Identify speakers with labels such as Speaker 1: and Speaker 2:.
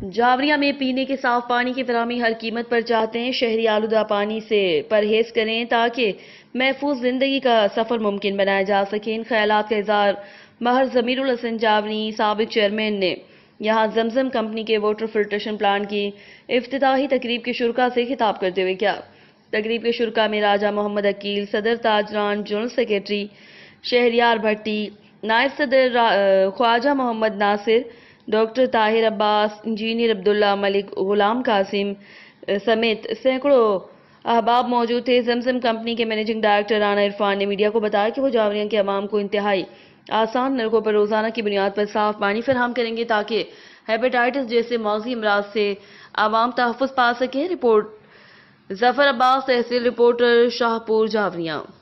Speaker 1: جاوریہ میں پینے کے صاف پانی کی فراہمی ہر قیمت پر چاہتے ہیں۔ شہری آلودہ پانی سے پرہیز کریں تاکہ محفوظ زندگی کا سفر ممکن بنایا جا سکے۔ ان خیالات کا اظہار ماہر ضمیر الحسن جاوری سابق چیئرمین نے یہاں زمزم کمپنی کے واٹر فلٹریشن پلانٹ کی افتتاحی تقریب کے شرکاء سے خطاب کرتے ہوئے کیا۔ تقریب کے شرکاء میں راجہ محمد عقیل، صدر تاجران، جنرل سیکریٹری شہریار بھٹی، نائب صدر خواجہ محمد ناصر، ڈاکٹر طاہر عباس، انجینئر عبداللہ ملک، غلام قاسم سمیت سینکڑوں احباب موجود تھے۔ زمزم کمپنی کے منیجنگ ڈائریکٹر رانا عرفان نے میڈیا کو بتایا کہ وہ جاوریہ کے عوام کو انتہائی آسان نلکوں پر روزانہ کی بنیاد پر صاف پانی فراہم کریں گے تاکہ ہیپیٹائٹس جیسے مغزی امراض سے عوام تحفظ پا سکیں۔ رپورٹ ظفر عباس، تحصیل رپورٹر، شاہپور، جاوریہ۔